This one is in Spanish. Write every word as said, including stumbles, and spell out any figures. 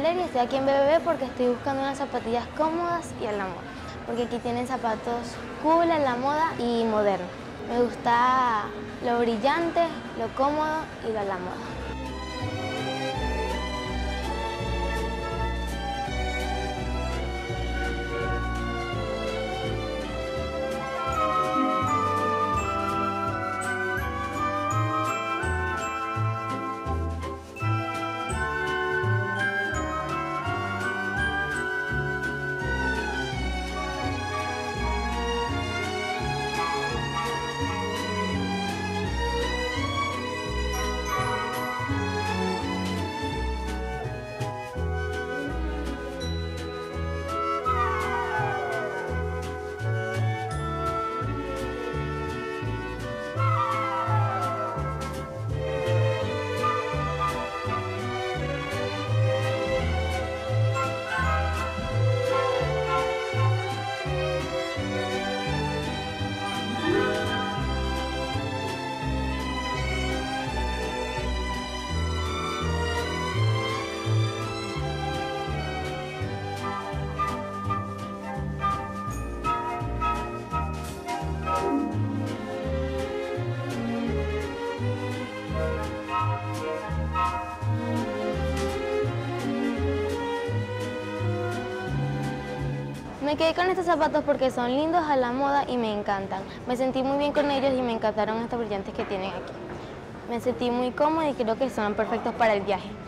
Valeria, estoy aquí en B B B porque estoy buscando unas zapatillas cómodas y a la moda. Porque aquí tienen zapatos cool, a la moda y moderno. Me gusta lo brillante, lo cómodo y lo a la moda. Me quedé con estos zapatos porque son lindos, a la moda y me encantan. Me sentí muy bien con ellos y me encantaron estos brillantes que tienen aquí. Me sentí muy cómoda y creo que son perfectos para el viaje.